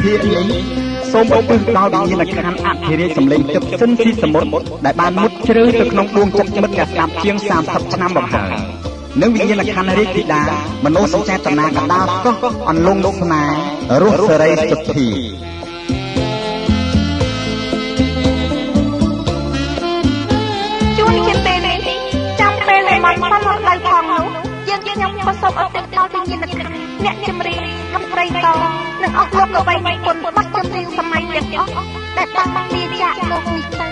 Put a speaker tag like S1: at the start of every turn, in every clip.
S1: ភាគនេះសូមឧទ្ទិសដល់វិញ្ញាណក្ខន្ធអធិរាជសម្លេងទឹកសិនស៊ីសមុទ្រដែលបានមុតជ្រៅទៅក្នុងដួងចិត្តមិត្តអ្នកស្ដាប់ជាង30ឆ្នាំមកហើយនិងវិញ្ញាណក្ខន្ធរាជធីតាមនោសញ្ចេតនាកណ្ដាលកោះអន្លង់ស្នេហ៍រស់សេរីសុទ្ធី
S2: ជួនជាពេលនេះចាំពេលដែលបានបានមកដៅផងនោះយើងខ្ញុំក៏សូមឧទ្ទិសដល់វិញ្ញាណក្ខន្ធអ្នកចម្រៀងកំព្រៃតនិងអស់លោកល្បីនិពន្ធបទចម្រៀងសម័យទាំងអស់ដែលបានលាចាកលោកនេះទៅ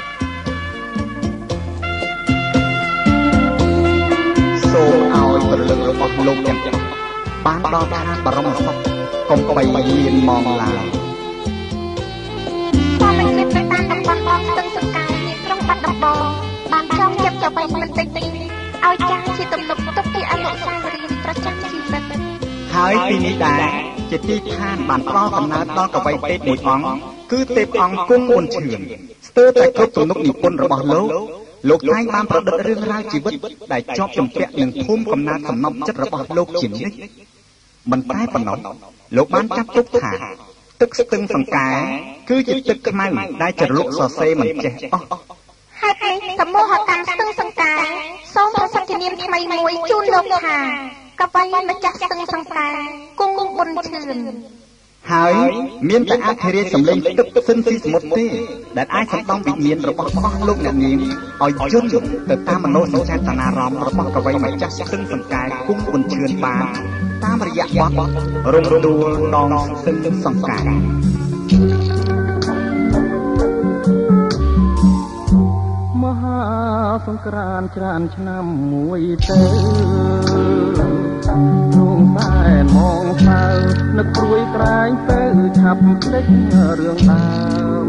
S1: សូមឲ្យព្រលឹងរបស់លោកទាំងអស់បានដល់ឋានបរមសុខកុំបីមានមងឡើយ
S2: តាមជាទៅតាមតំបន់បងស្ទឹងសង្កែនេះក្រុងបាត់ដំបងបានចង់ចាប់ទៅបន្តិចតិចឲ្យចាស់ជាទំនុកទុកជាអនុស្សាវរីយ៍ប្រចាំជីវិត
S1: ហើយទីនេះដែរជាទីឋានបានផ្ដល់កំណើតដល់កវីទេពមួយអង្គគឺទេពអង្គគង់មុនឈឿនស្ទើរតែគ្រប់ទំនុកនិពន្ធរបស់លោកតែងបានប្រឌិតរឿងរ៉ាវជីវិតដែលជាប់ជំពាក់នឹងភូមិកំណើតសំណប់ចិត្តរបស់លោកជានិច្ចមិនតែប៉ុណ្ណោះលោកបានចាត់ទុកថាទឹកស្ទឹងសង្កែគឺជាទឹកខ្មៅដែលជ្រលក់សរសេរមិនចេះអស់
S2: ហេតុនេះសមូហកម្មស្ទឹងសង្កែសូមប្រសិទ្ធនាមថ្មីមួយជូនលោកថាកវីម្ចាស់ស្ទឹងសង្កែគង់ប៊ុនឈឿន
S1: ហើយមានតែអធិរាជសម្លេងទឹកសិនស៊ីសមុទ្រទេដែលអាចសម្ដំវិញ្ញាណរបស់អស់លោកអ្នកនាងឲ្យយន្តទៅតាមមនោសញ្ចេតនារម្មណ៍របស់កវីម្ចាស់ស្ទឹងសង្កែគង់ប៊ុនឈឿនបានតាមរយៈបទរំដួលដងស្ទឹងសង្កែ
S3: មហាសង្ក្រាន្តច្រើនឆ្នាំមួយទៅរួងតែមងសៅនឹកព្រួយក្រែងទៅឆាប់ភ្លេចរឿងដើម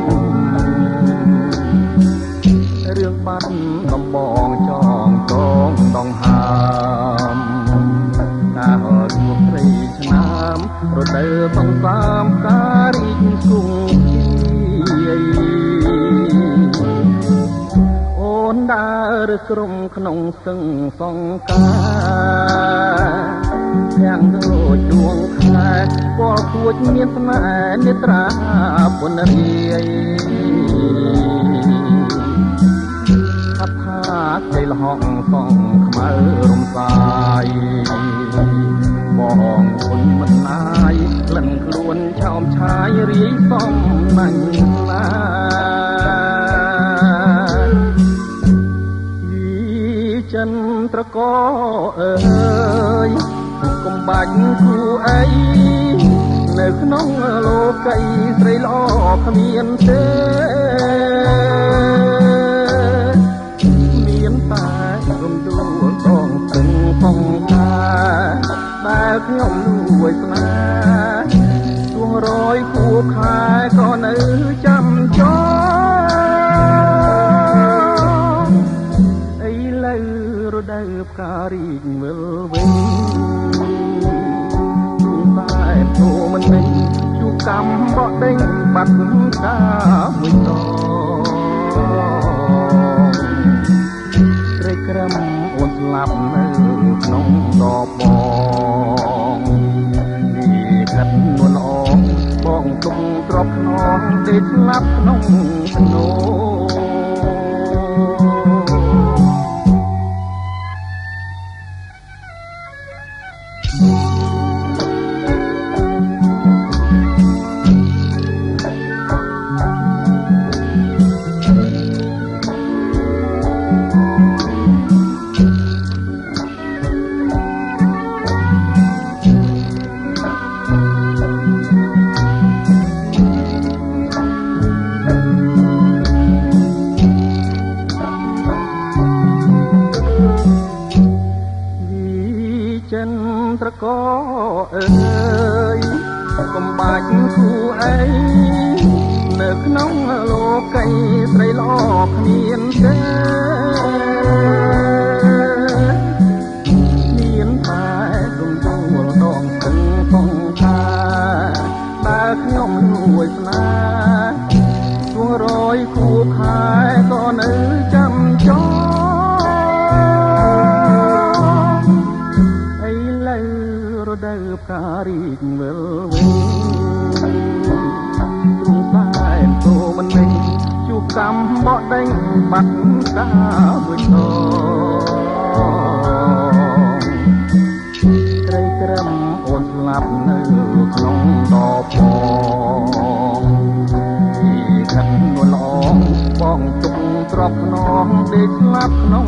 S3: រឿងបាត់ដំបងចងកងដងហើមកាលជួបត្រីឆ្នាំរដូវបង្កាមការរីកគង់អូនដើរក្រុមក្នុងស្ទឹងសង្កាទាំងដូចដួងខែពលគួចមានស្នេហ៍នេត្រាពុនរាយថាថាគេលហកសងខ្មៅរំសាយបងគុណមិនណាយក្លិនខ្លួនឆោមឆាយរាយសំណាញ់ណាចិនត្រកអើយកុំបាញ់គូអីនៅក្នុងលោកីស្រីល្អគ្មានទេមានតែរំដួលដងស្ទឹងសង្កែដែលខ្ញុំលួចស្នេហ៍ជួងរយខួបខែក៏នៅចាំចោរដូវផ្ការីកវិលវិញតែព្រោះមិនវិញជួបកម្មបដេញបាត់តាមួយតត្រេកក្រំអូនស្លាប់នៅក្នុងដបបងនេះកាត់នួនអងបងទុំទ្របខ្នងទេស្លាប់ក្នុងស្នោរដូវផ្ការីកវិលវិញកំបកដេញបាត់កាមួយដងក្រីក្រឹមអូនស្លាប់នៅក្នុងដបបងពីខិតនួនល្អបងទុកទ្រពខ្នងដេកស្លាប់ក្នុង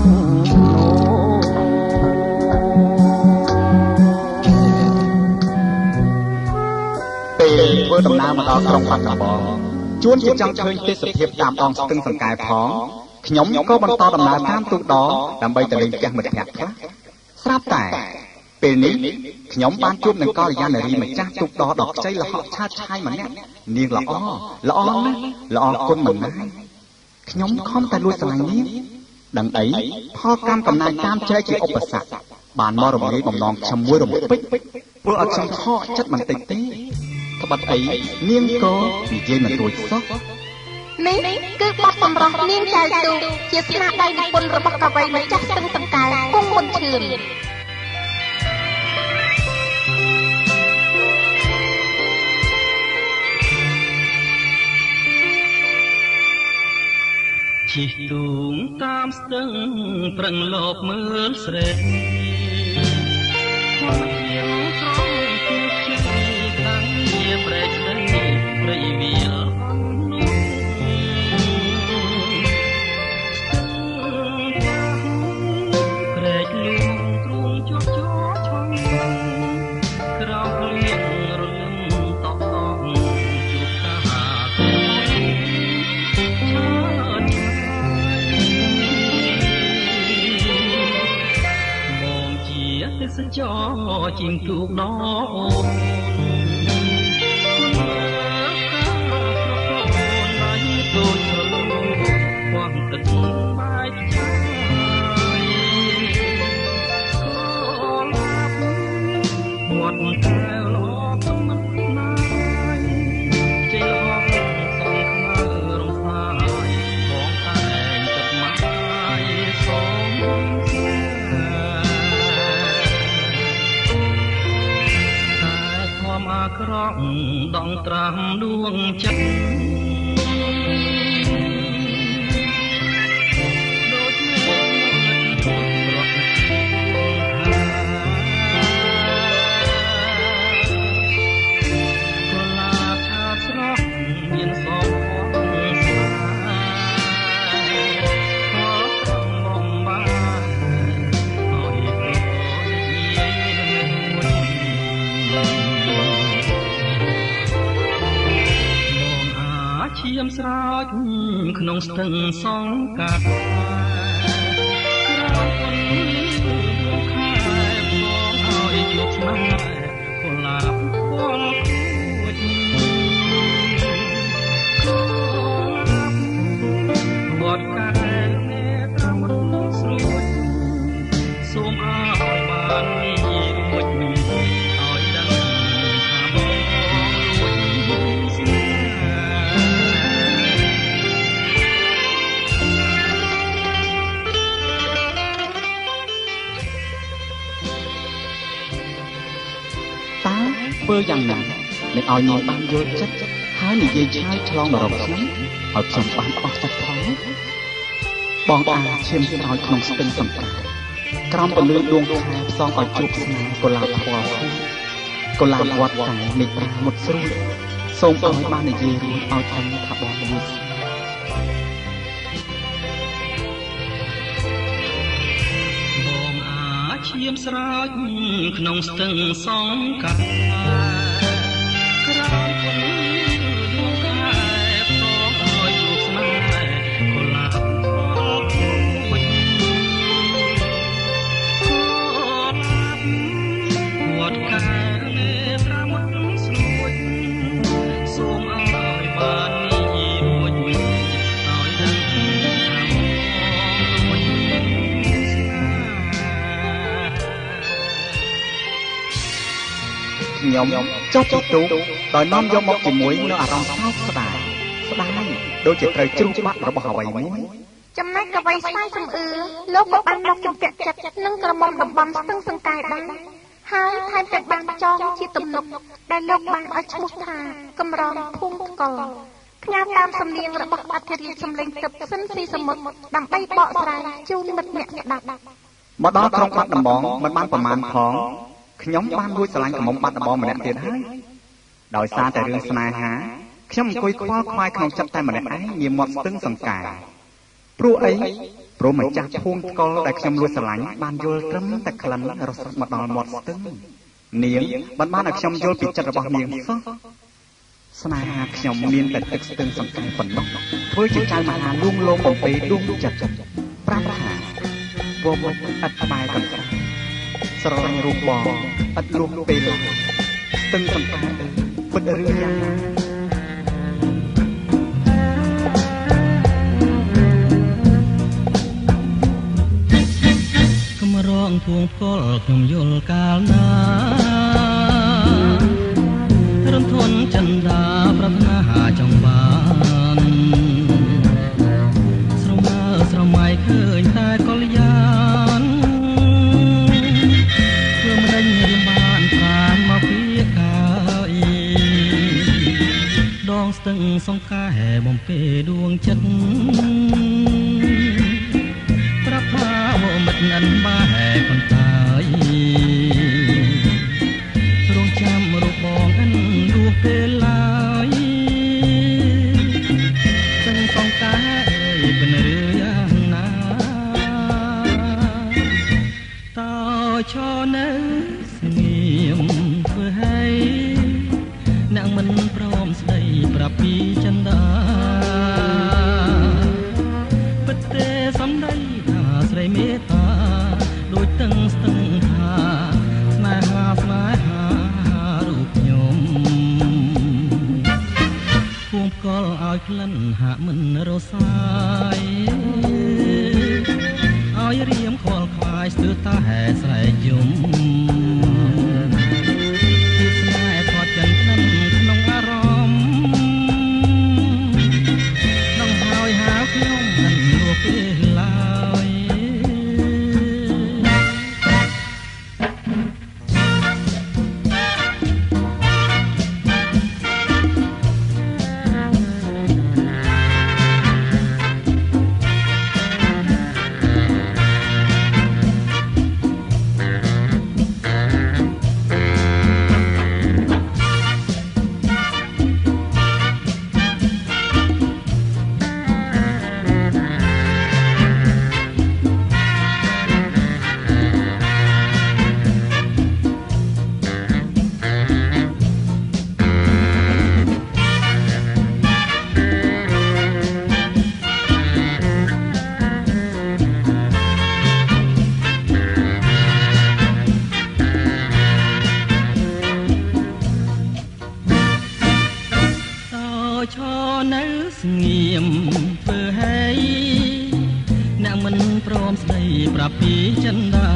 S1: ពេលធ្វើដំណើរមកដល់ក្រុងបាត់ដំបងជួនជាចង់ឃើញទេសភាពតាមដងស្ទឹងសង្កែផងខ្ញុំក៏បន្តដំណើរតាមទូកដដើម្បីទៅលេងផ្ទះមិត្តភក្តិខ្លះស្រាប់តែពេលនេះខ្ញុំបានជួបនឹងកល្យានារីម្ចាស់ទូកដដ៏ខ្ចីលហកឆាតឆាយម្នាក់នាងល្អណាស់ល្អគុណមិនណាយខ្ញុំខំតែលួចស្រឡាញ់នាងដឹងអីផលកម្មកំណាយតាមចែកជាឧបសគ្គបានមករំលាយបំណងខ្ញុំមួយរំពេចព្រោះអត់ខ្ញុំខកចិត្តបន្តិចទេក្បត់អីនាងក៏និយាយមិនរួចសោះ
S2: នេះគឺបទសម្រស់នាងចៅទូកជាស្នាដៃនិពន្ធរបស់កវីម្ចាស់ស្ទឹងសង្កែគង់មុនឈឿន
S4: ជិះទូងតាមស្ទឹងប្រឹងលបមើលស្រែព្រែកស្ដីព្រៃវាលព្រែកលួងទ្រូងជាប់ជាប់ឆងក្រោមលៀងរលឹមតក់តក់ជួបកាបងជាទេសចរជិះទូកដអូនក្រក់ដងត្រាំដួងចិត្តដូចមេឃរត់កលាថាស្រស់មានសងស្វាខលកំបំបានឲ្យឈាមស្រោចក្នុងស្ទឹងសង្កាត់ក្រោមពន្លឺដួងខែបងឲ្យជួបស្នេហ៍កុលាបពលគួចវត្តកែមេត្រាមិនស្រួចសូមឲ្យបាននេះរួចឲ្យដឹងថាបងលួចស្នេហ៍
S1: ធ្វើយ៉ាងណានឹងឲ្យនាងបានយល់ចិត្តហើយនិយាយឆ្លើយឆ្លងមករកខ្ញុំឲ្យខ្ញុំបានអស់ចិត្តផងបងឈាមស្រោចក្នុងស្ទឹងសង្កែក្រោមពន្លឺដួងខែផ្សងឲ្យជួបស្នេហ៍កុលាបពណ៌ខូចកុលាបវត្តកែមេត្រាមុតស្រួលសូមឲ្យបាននិយាយរួចឲ្យដឹងថាបងមួយ
S4: ឈាមស្រោចក្នុងស្ទឹងសង្កាត់ក្រោមពន្លឺដួងខែផ្សងឲ្យជួបស្នេហ៍កុលាបពណ៌ខូចវត្តកែមេត្រាមិនស្រួចសូមឲ្យបាននេះរួចឲ្យដឹងថារួច
S1: ខ្ញុំចុះពីទូកដោយនាំយកមកជាមួយនៅអារម្មណ៍សោកស្ដាយដូចជាត្រូវជ្រុះបាត់របស់អ្វីមួយ
S2: ចំណែកកវីស្វាយសំអឿលោកក៏បានមកជំពាក់ចិត្តនឹងក្រមុំតំបន់ស្ទឹងសង្កែដែរហើយថែមទាំងបានចងជាទំនុកដែលលោកបានឲ្យឈ្មោះថាកំរងភូមិកុលផ្ញើតាមសំនៀងរបស់អធិរាជសំឡេងទឹកសិនពីសមុទ្រដើម្បីបកស្រាយជូនមិត្តអ្នកស្ដាប់
S1: មកដល់ក្រុងបាត់ដំបងមិនបានប្រមាណផងខ្ញុំបានលួចស្រឡាញ់កំមុំបាត់ដំបងម្នាក់ទៀតហើយដោយសារតែរឿងស្នេហាខ្ញុំអង្គុយខ្វល់ខ្វាយក្នុងចិត្តតែម្នាក់ឯងងារមាត់ស្ទឹងសង្កែព្រោះអីព្រោះម្ចាស់ភូមិថ្កុលដែលខ្ញុំលួចស្រឡាញ់បានយល់ត្រឹមតែក្លិនរសមកដល់មាត់ស្ទឹងនាងបានឲ្យខ្ញុំយល់ពីចិត្តរបស់នាងសោះស្នេហាខ្ញុំមានតែទឹកស្ទឹងសង្កែប៉ុណ្ណោះធ្វើជាចៅមហាលួងលោមបំពេដួងចិត្តប្រាប់ថាវមឥតក្បែរកន្សែងស្រឡាញ់រូបបងឥតលួងពេលស្ទឹងសង្កែពិតរឿងយ៉ាងណា
S4: រងធួងផ្គល់ខ្ញុំយល់កាលណារំធនចន្ទាប្រាថ្នាចង់បានស្រមើស្រមៃឃើញតែកល្យានធ្វើមិនដេញរៀមបានប្រានមកពីកាយដងស្ទឹងសង្កែបំពេដួងចិត្តប្រាប់ថាមិត្តនឹងបាកន្តាយរងចាំរូបបងអិនលួសពេលឡើយទាំងសងកាអើយបិនរឿយ៉ាងណាតើឈរនៅស្ងៀមធ្វើឲ្យអ្នកមិនព្រមស្ដីប្រាប់ពីចិន្តាពិតទេសំដីថាស្រីមេត្តាដូចទាំងស្ទឹងថាស្នេហារូបខ្ញុំភូមិកលឲ្យក្លិនហាក់មិនរសាយឲ្យរៀមខលខ្វាយស្ទើរតែស្រែកយំពីស្នេហ៍ផតចិនក្នុងអារម្មណ៍ដល់ហើយហៅខ្ញុំមិនរួចពេលឡើយឈរនៅស្ងៀមធ្វើឲ្យអ្នកមិនព្រមស្ដីប្រាប់ពីចិន្តា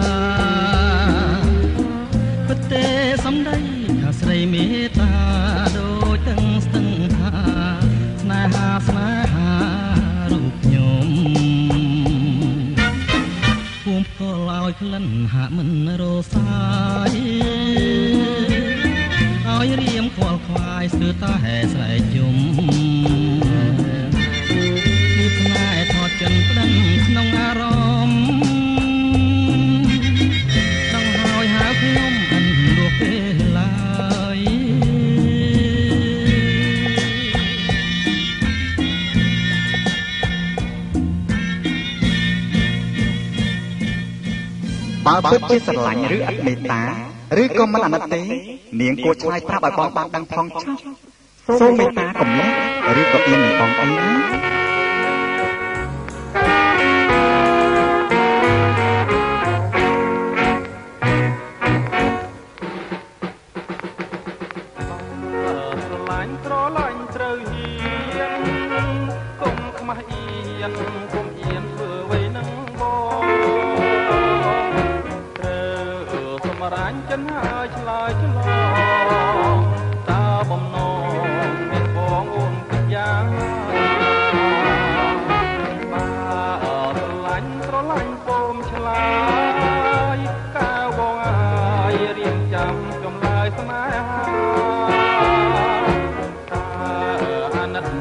S4: ពិតទេសំដីថាស្រីមេត្តាដូចទាំងស្ទឹងថាស្នេហារូបខ្ញុំភូមិផ្គល់ឲ្យក្លិនហាក់មិនរសាយឲ្យរៀមខ្វល់ខ្វាយស្ទើរតែស្រែកយំពីស្នេហ៍ថតចិនប្តឹងក្នុងអារម្មណ៍ដល់ហើយហៅខ្ញុំអិនរស់ពេលឡើយ
S1: បើពិតជាស្រឡាញ់ឬអត់មេត្តាឬក៏មិនអាណិតទេនាងគួរឆ្លើយប្រាប់ឲ្យបងបានដឹងផងចុះសូមមេត្តាកុំលោកឬក៏អៀននឹងបងអីណា
S3: ស្រឡាញ់ត្រូវហ៊ានកុំខ្មាស់អៀនកុំអៀនធ្វើអ្វីនឹងបងត្រូវសម្រាញ់ចិនហើយឆ្លើយឆ្លងតើបំណងមានបងអូនពីយ៉ាងបើស្រឡាញ់ពោមឆ្លើយកាវបងអាយរៀងចាំចំឡើយស្នេហាអាណិត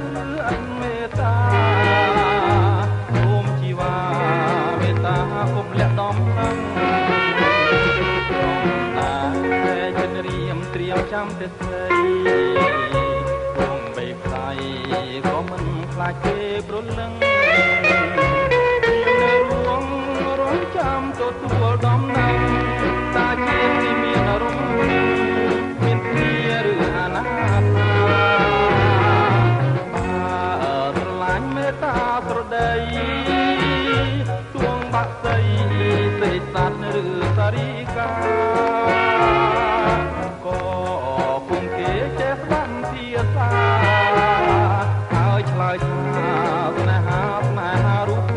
S3: ចាំតែស្រីគង់បីខ្សែក៏មិនខ្លាចគេព្រលឹងមានរួងរងចាំទទួលដំណឹងតាជាទីមានអារម្មណ៍មានគ្នាឬអាណាស្រឡាញ់មេត្តាស្រដីទួងបាក់សីសេកសត្វឬសារីកាក៏គង់គេចេះស្ដាប់ភាសាហើយឆ្លើយថាស្នេហារូប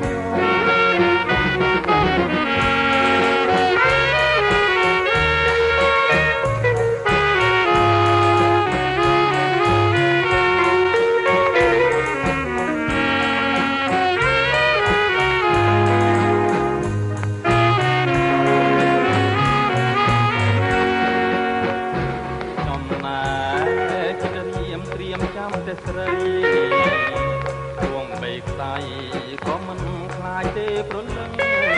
S3: ស្រីទួងបីខ្សែក៏មិនខ្លាចទេព្រលឹង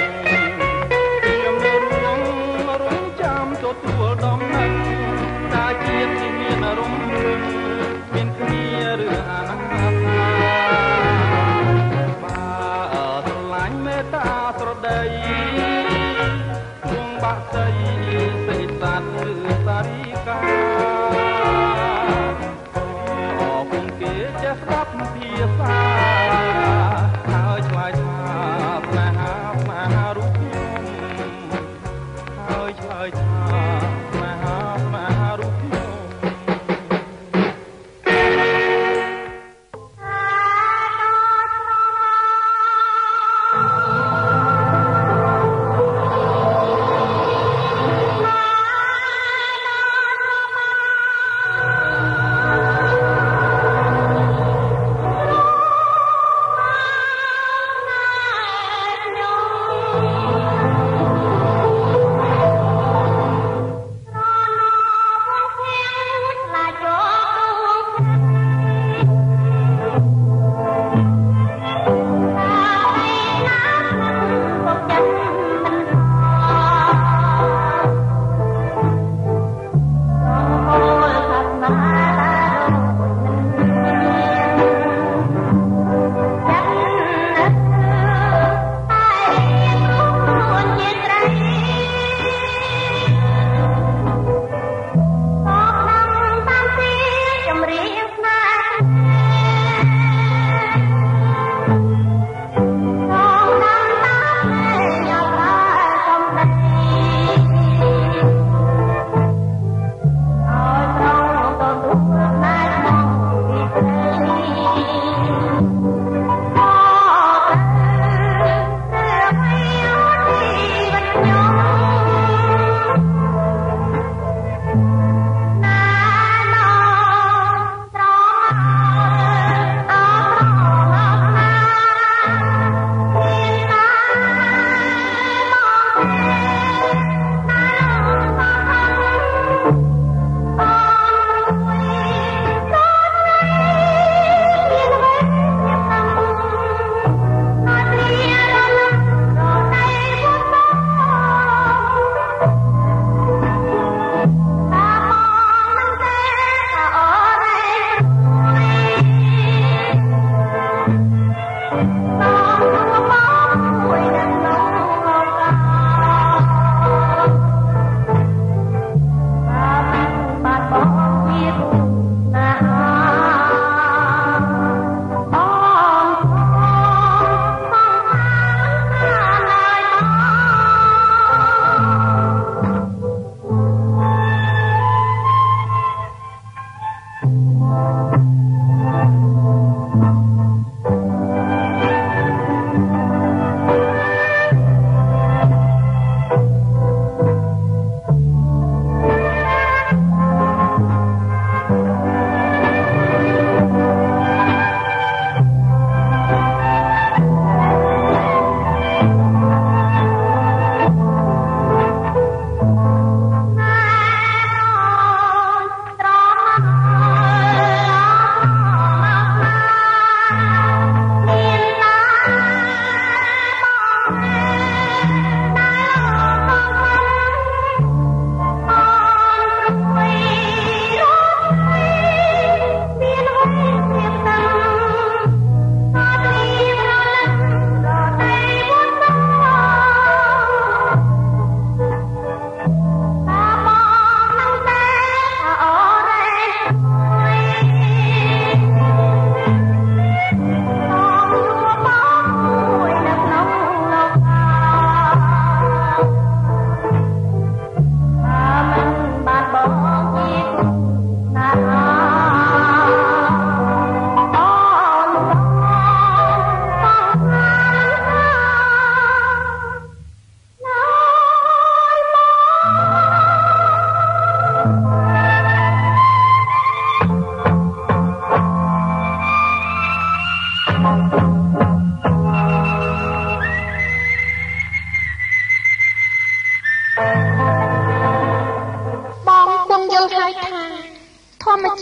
S3: ខ្ញុំរងចាំទទួលដំណឹងតាជាតិទីមានអារម្មណ៍មានគ្នាឬអាណាបើស្រឡាញ់មេត្តាស្រដីទួងបាក់សីសេកសត្វឬសារីកាចេះស្ដាប់ភាសាហើយឆ្លើយថាស្នេហារូបខ្ញុំហើយឆ្លើយថាស្នេហារូបខ្ញុំ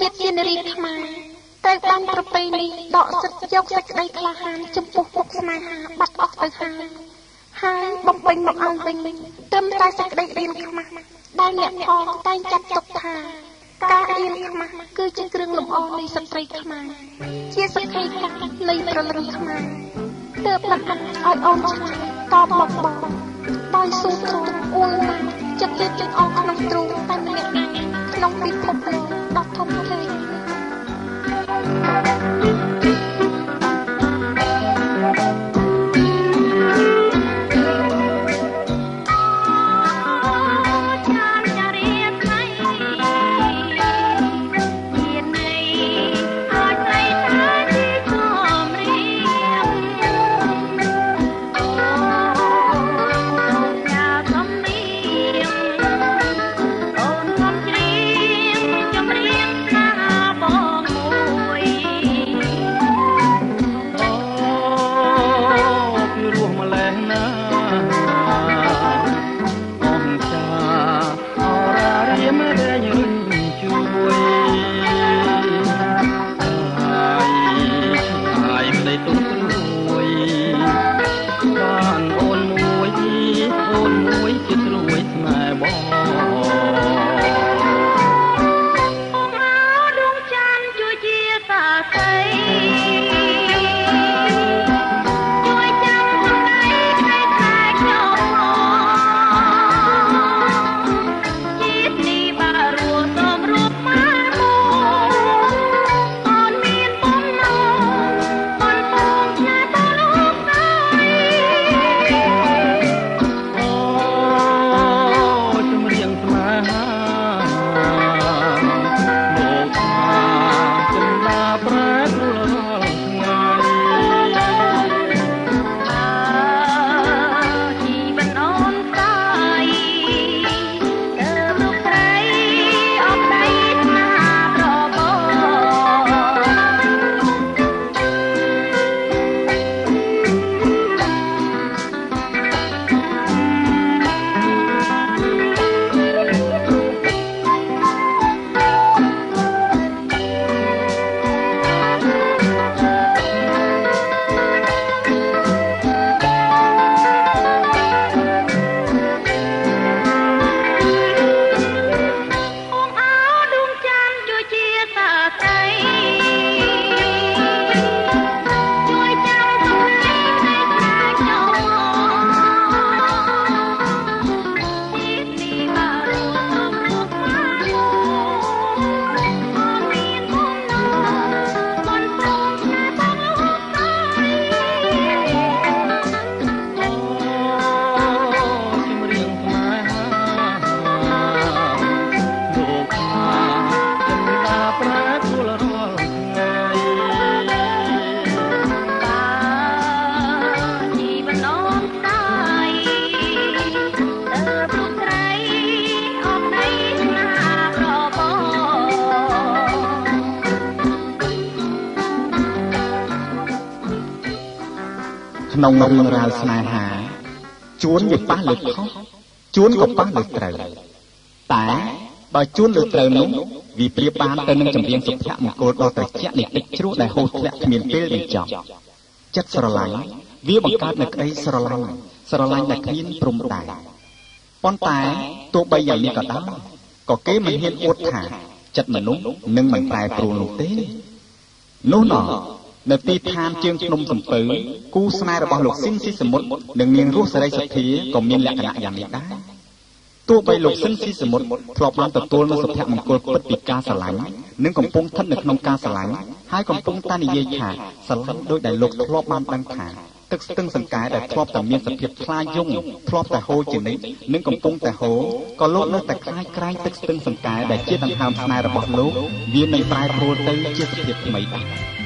S2: ជាតិជានារីខ្មែរតែបានប្រពៃនេះដកសិទ្ធយកសេចក្តីក្លាហានចំពោះមុខស្នេហាបាត់អស់ទៅហើយបំពេញមកអង្គវិញត្រឹមតែសេចក្តីរៀនខ្មាស់ដែលអ្នកផងតែងចាត់ទុកថាការរៀនខ្មាស់គឺជាគ្រឿងលម្អនៃស្ត្រីខ្មែរជាសក្ខីភាពនៃប្រលឹងខ្មែរទើបលំដាប់ឲ្យអូនឆ្លើយតបមកបងដោយស៊ូទ្រូងអួលណាស់ចិត្តទៀតចិត្តអស់ក្នុងទ្រូងតែម្នាក់ឯងក្នុងពិភពលោកដ៏ធំធេង
S1: ក្នុងរឿងរ៉ាវស្នេហាជួនវាប៉ះលើខុសជួនក៏ប៉ះលើត្រូវតែបើជួនលើត្រូវនោះវាប្រៀបបានទៅនឹងចម្រៀងសុភមង្គលដ៏ត្រជាក់នៃទឹកជ្រោះដែលហូរធ្លាក់គ្មានពេលបញ្ចប់ចិត្តស្រឡាញ់វាបង្កើតនូវក្តីស្រឡាញ់ដែលគ្មានព្រំដែនប៉ុន្តែទោះបីយ៉ាងនេះក៏ដោយក៏គេមិនហ៊ានអួតថាចិត្តមនុស្សនឹងមិនប្រែប្រួលនោះទេនោះណោះនៅទីឋានជើងភ្នំសំពៅគូស្នេហ៍របស់លោកស៊ីនស៊ីសមុទ្រនិងនាងរស់សេរីសុទ្ធាក៏មានលក្ខណៈយ៉ាងនេះដែរទោះបីលោកស៊ីនស៊ីសមុទ្រធ្លាប់បានទទួលនូវសុភមង្គលពិតពីការស្រឡាញ់និងកំពុងស្ថិតនៅក្នុងការស្រឡាញ់ហើយកំពុងតែនិយាយថាស្រឡាញ់ដោយដែលលោកធ្លាប់បានដឹងថាទឹកស្ទឹងសង្កែដែលធ្លាប់តែមានសភាពខ្លាយយងធ្លាប់តែហូរជានិច្ចនិងកំពុងតែហូរក៏លោកនៅតែខ្លាយក្រែងទឹកស្ទឹងសង្កែដែលជាដង្ហើមស្នេហ៍របស់លោកវានឹងប្រែប្រួលទៅជាសភាពថ្មីដែរ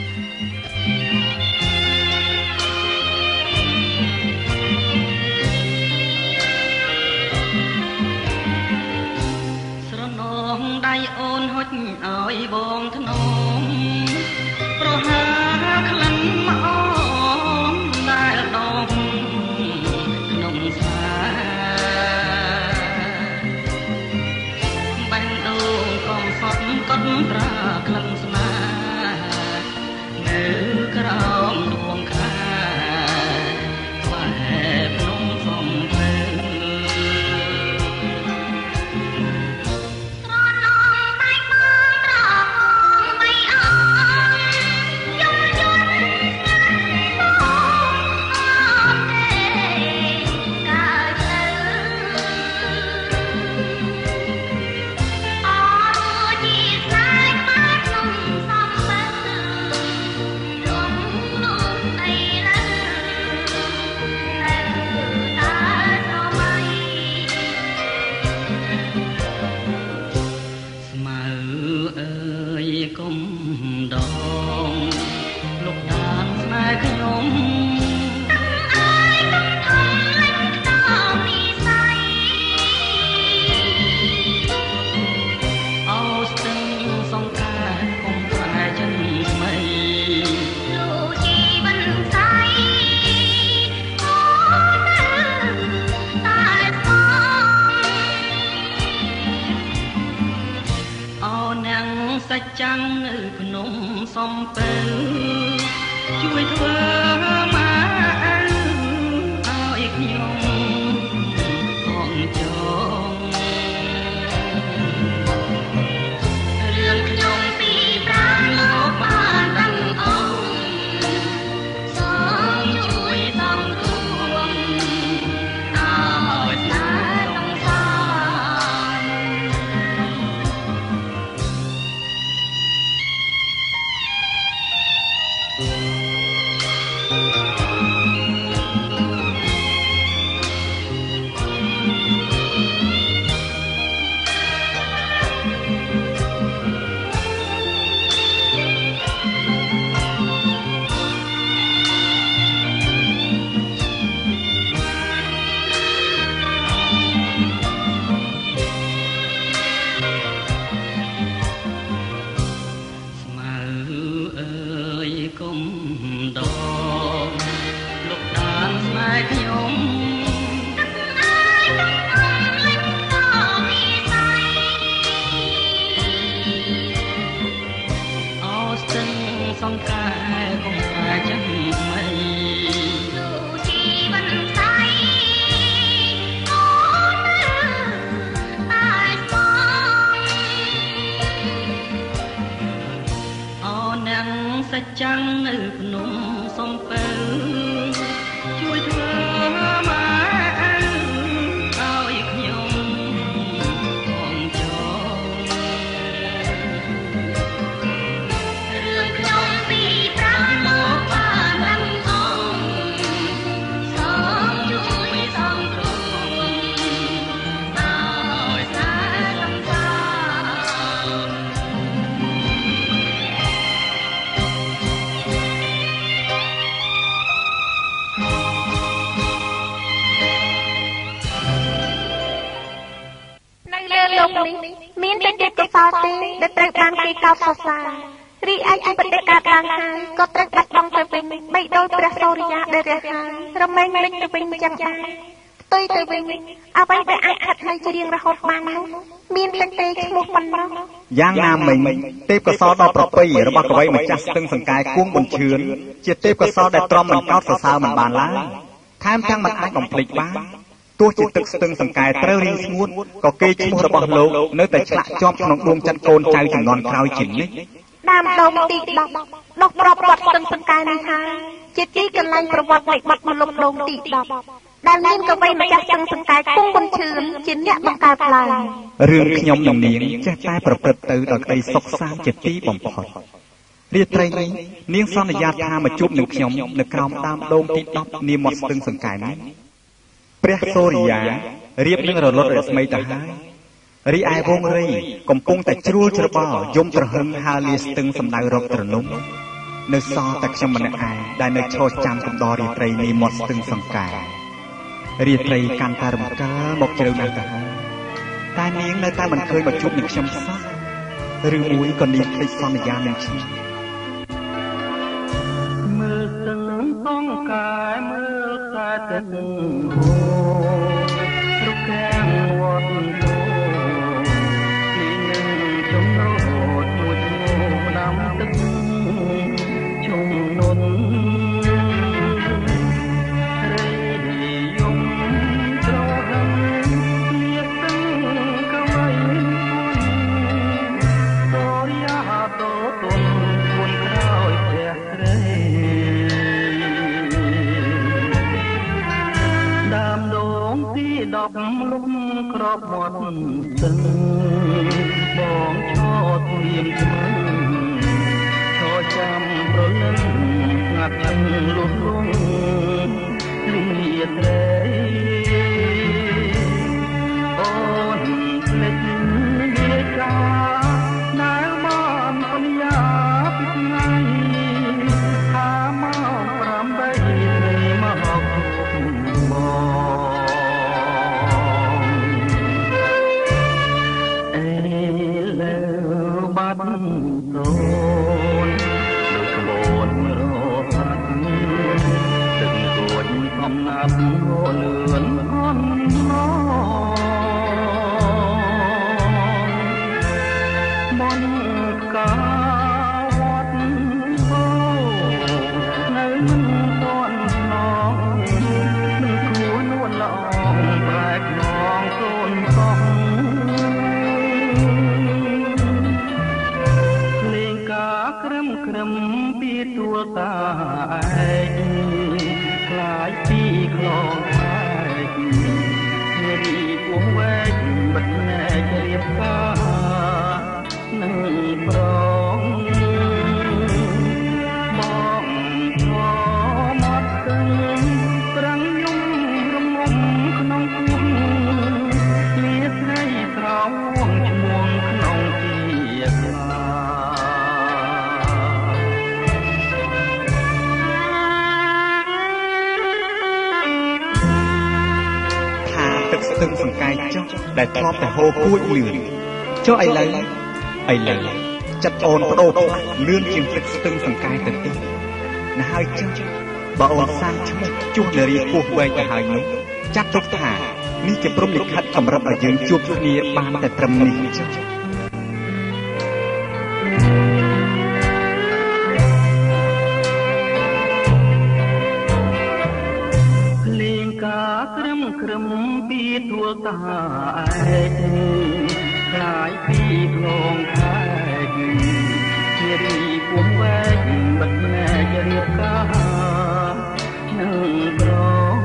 S4: ដៃអូនហុចឲ្យបងធ្នមប្រហាក្លិនមកអូនដែលដងក្នុងស្នេហ៍បាញ់ដូងកំសត់ក៏ตราคลังสนาเนื้อกรองดวงขาแฝงลงสมเพลจังพนมสมเปิลช่วยเธอมาเอาอีกยงของจองเรื่องขยมปีปราณโลกบ้านตั้งองสองช่วยต้องทวงเอาสาต้องสาจังพนมสมเปิลช่วยเธอมาเอาอีกยงของจองเรื่องขยมปีปราณโลกบ้านตั้งองสองช่วยสองทวงเอาสาต้องสาមានតែទេពកោសលទេដែលត្រូវបានគេកោតសរសើររីឯជីវិតដែលកើតឡើងហើយក៏ត្រូវបាត់បង់ទៅវិញបីដោយព្រះសូរិយាដែលរះហើយរមែងលេចទៅវិញយ៉ាងដែរផ្ទុយទៅវិញអ្វីដែលអាចខាត់ហើយជារៀងរហូតបាននោះមានតែទេឈ្មោះប៉ុណ្ណោះ
S1: យ៉ាងណាមិញទេពកោសលដ៏ប្រពៃរបស់កវីម្ចាស់ស្ទឹងសង្កែគួងប៊ុនឈឿនជាទេពកោសលដែលទ្រាំមិនកោតសរសើរមិនបានឡើយថែមទាំងមិនអាចបំភ្លេចបានទោះជាទឹកស្ទឹងសង្កែត្រូវរីងស្ងួតក៏គេឈ្មោះរបស់លោកនៅតែឆ្លាក់ជាប់ក្នុងដួងចិត្តកូនចៅជំនាន់ក្រោយជានិច្ច
S2: ដើមដូងទី10ដុះប្របវត្តស្ទឹងសង្កែនេះហើយជាទីកន្លែងប្រវត្តិនៃបាត់មលុបដូងទី10ដែលមានកវីម្ចាស់ស្ទឹងសង្កែគង់ប៊ុនឈឿនជាអ្នកបង្កើតឡើង
S1: រឿងខ្ញុំនឹងនាងចេះតែប្រព្រឹត្តទៅដោយក្តីសុខសាន្តជាទីបំផុតរាត្រីនេះនាងសន្យាថាមកជួបនឹងខ្ញុំនៅក្រោមដើមដូងទី10នាមាត់ស្ទឹងសង្កែនេះព្រះសូរិយារៀបនឹងរលត់រស្មីទៅហើយរីឯវងរីកំពុងតែជ្រួលច្របល់យំត្រហឹងហើរលាស្ទឹងសម្ដៅរកត្រនំនៅសល់តែខ្ញុំម្នាក់ឯងដែលនៅឈរចាំកំដររាត្រីនេះមាត់ស្ទឹងសង្កែរាត្រីកាន់តែរំកិលមកជ្រៅណាស់ទៅហើយតែនាងនៅតែមិនឃើញមកជួបនឹងខ្ញុំសោះឬមួយក៏នាងភ្លេចសន្យានឹងខ្ញុំ
S4: មើលស្ទឹងសង្កែមើលខ្សែទឹករុកខាងវត្តនេះនឹងចំណោទ
S3: ตึงมองชอดเวียนชมชอจำประเล่นงัดจังลุกลงเลียดเลยโอนเล็ดเบียกานายบ้านปัญญาปิดไงหามาปรำใบในมาหอกมองเอเลบัดโดนโดยขบวนรถตึงรวนคำนับโง่เลือนอ่อนน้อบนกาวัดโอ้ในต้นน้องมันขวนวนละอองแปลกน้องโซนสองเพลงกากรำกรำปีตัวตายคลายปีคลองไห้เฮรีพวงแวกบัดแน่จะเรียบกานั่งปรองมองชอมัดตึงปรังยุ่งรำงมขนมคุ้งเลียดให้เท้าห่วงชวงขนมเกียกลา
S1: ទឹកស្ទឹងសង្កែចុះដែលធ្លាប់តែហូរគួចលឿនចុះឥឡូវចិត្តអូនបដូរផ្លាស់លឿនជាងទឹកស្ទឹងសង្កែទៅទៀតណាហើយចុះបើអូនសាងឈ្មោះជួសនារីពោះវែងទៅហើយនោះចាត់ទុកថានេះជាព្រំលិខិតកម្រិតឲ្យយើងជួបគ្នាបានតែត្រឹមនេះចុះ
S3: ក្រឹមក្រឹមពីទួលតាឯកខ្លាយពីផ្លងខែកជារីពុំវែកបាត់ណែជារៀបការនឹងប្រង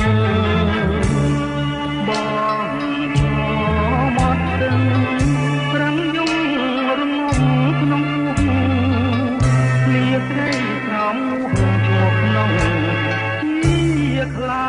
S3: បងឈរមកទឹងប្រាំយំរងំក្នុងពោះលៀស្រីស្រោមជួក្នុងជាខ្លា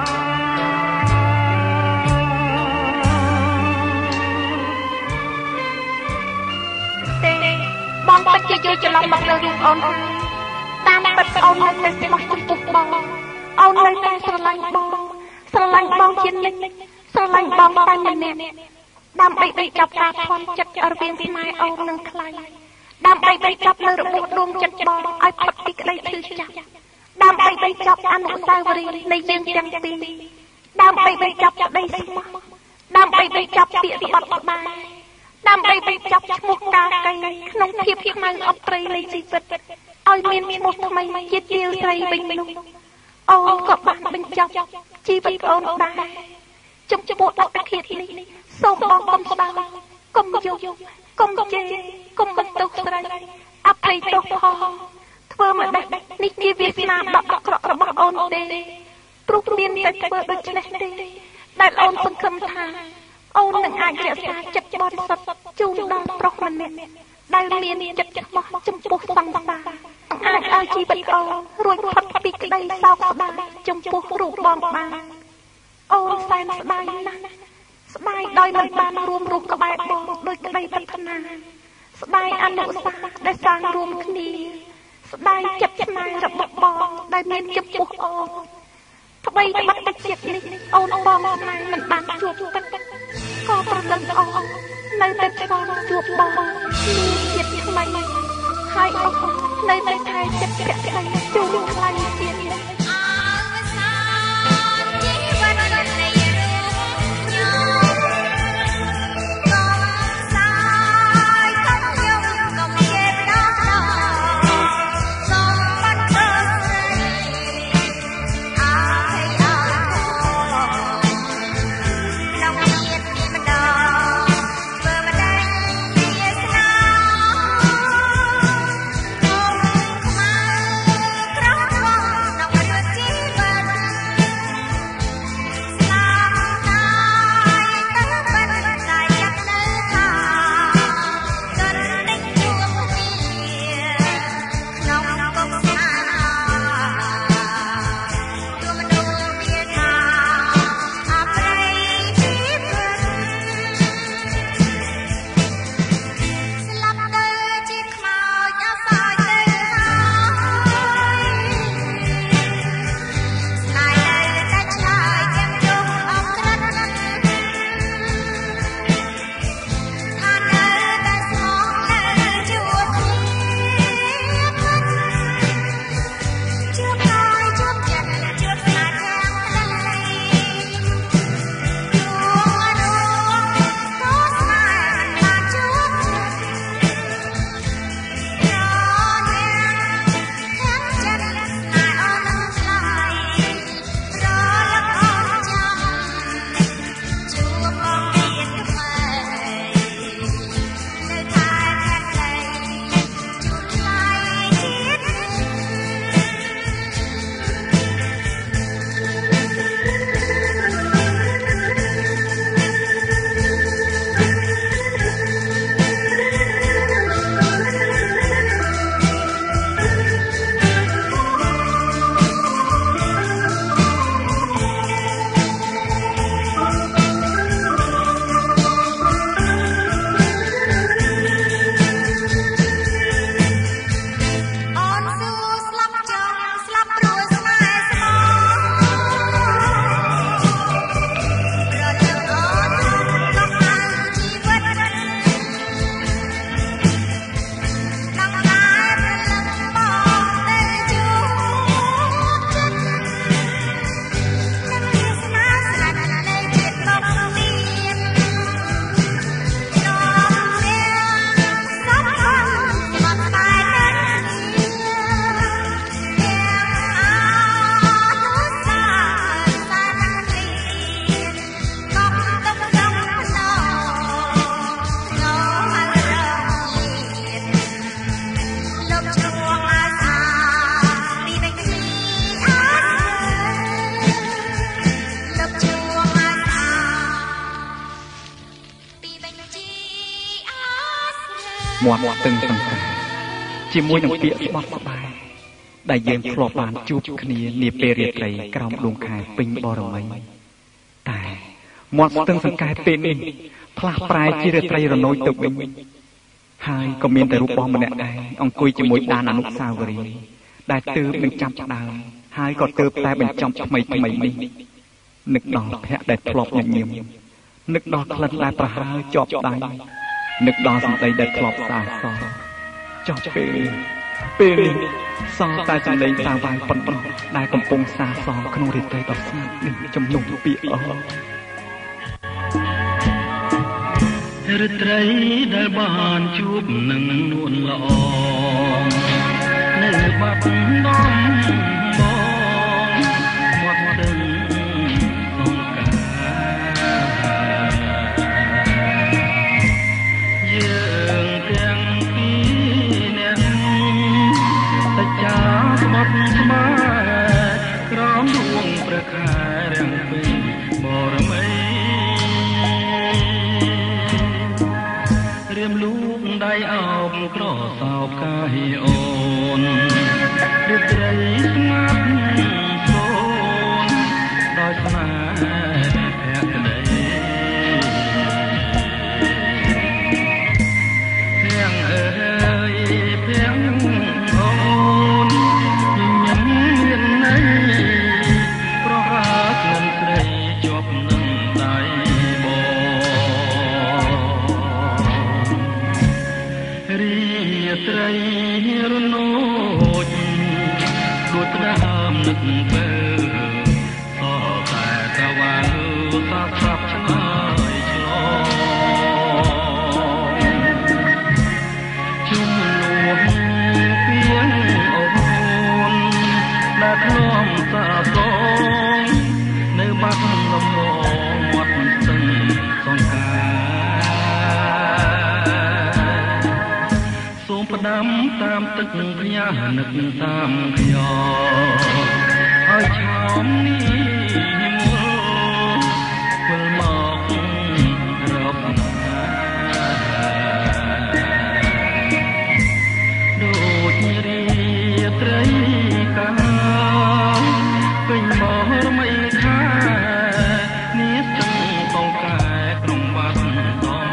S2: បងពិតជាយល់ច្រឡំមកលើរូបអូនតាមពិតអូននៅតែស្មោះចំពោះបងអូននៅតែស្រឡាញ់បងជានិច្ចស្រឡាញ់បងតែម្នាក់ដើម្បីបញ្ចប់ការធន់ចិត្តរវាងស្នេហ៍អូននិងថ្លៃដើម្បីបញ្ចប់នៅរបួសដួងចិត្តបងឲ្យផុតពីក្តីឈឺចាប់ដើម្បីបញ្ចប់អនុស្សាវរីយ៍នៃយើងទាំងពីរដើម្បីបញ្ចប់ក្តីស្មោះដើម្បីបញ្ចប់ពាក្យស្បត់ស្បាយដើម្បីបញ្ចប់ឈ្មោះកាកៃក្នុងភាពខ្មៅអបត្រីនៃជីវិតឲ្យមានឈ្មោះថ្មីជាទាលស្រីវិញនោះអូនក៏បានបញ្ចប់ជីវិតអូនដែរចំពោះបទឃាតនេះសូមបងកុំស្ដាប់កុំយកកុំជេរកុំបន្ទោសស្រីអភ័យទោសផងធ្វើមកនេះជាវាសនាដ៏អាក្រក់របស់អូនទេព្រោះមានតែធ្វើដូច្នេះទេដែលអូនសង្ឃឹមថាអូននឹងអាចរក្សាចិត្តបរិសុទ្ធជូនដល់ប្រុសម្នាក់ដែលមានចិត្តឆ្មោះចំពោះសង្សារអាចឲ្យជីវិតអូនរួចផុតពីក្តីសោកស្ដាយចំពោះរូបបងបានអូនសែនស្ដាយណាស់ស្ដាយដោយមិនបានរួមរស់ក្បែរបងដោយក្តីប្រាថ្នាស្ដាយអនុស្សាវរីយ៍ដែលសាងរួមគ្នាស្ដាយចិត្តស្នេហ៍របស់បងដែលមានចំពោះអូនថ្មីត្បិតតែជាតិនេះអូនបងស្នេហ៍មិនបានជួបទឹកក៏ប្រលឹងអូននៅតែឆ្លងជួបបងមានជាតិថ្មីហើយអូននៅតែថែចិត្តភក្តីជូនថ្លៃជាតិនេះ
S5: ន
S1: មាត់ស្ទឹងសង្ការជាមួយនឹងពាក្យស្បត់ស្បាយដែលយើងធ្លាប់បានជួបគ្នានាពេលរាត្រីក្រោមដួងខែពេញបរមីតែមាត់ស្ទឹងសង្កែពេលនេះផ្លាស់ប្រែជារាត្រីរណូយទៅវិញហើយក៏មានតែរូបបងម្នាក់ដែរអង្គុយជាមួយដានអនុស្សាវរីយ៍ដែលទើបនឹងចាប់ផ្ដើមហើយក៏ទើបតែបញ្ចប់ថ្មីនេះនឹកដល់ភ័ក្រដែលធ្លាប់ញញឹមនឹកដល់ក្លិនដែលប្រហើរជាប់ដៃនឹកដល់សម្ដីដែលធ្លាប់ស្អាតសចុះពេលនេះសល់តែសម្ដីសាវាយប៉ុណ្ណោះដែលកំពុងសាសងក្នុងរាត្រីដ៏ស្ងាត់នេះចំនួនពាក្យអស់
S4: រាត្រីដែលបានជួបនឹងនួនល្អនៅបាត់ដំបងមាត់ដឹងសង្ការយើងទាំងពីរនាក់តែចាស្បត់ស្មាក្រោមដួងព្រះខែរាំងពេញបរមីរៀមលូកដៃអោបក្រសោបកាយអូនរាត្រីស្ងាត់សូនដោយស្នេហ៍ភក្តីទាំងអើយទាំងអូនញញឹមមានន័យប្រហាក្លិនស្រីជាប់នឹងដៃរាត្រីរណូចដូចដើមនឹកពេលសតែតវ៉ាសាស្រាប់ឆ្លើយឆ្លងជុំនួនពីងអូនដែលធ្លាប់សាសងនៅបាត់ដំបងមាត់ស្ទឹងសង្ការសូមផ្ដាំតាមទឹកផ្ញើនឹកតាមខ្យល់ឲ្យឆោមនេះមុលវិលមករកណាដូចរាត្រីកាលពេញបរមីខានេះស្ទឹងសង្កែក្នុងបាត់ដំ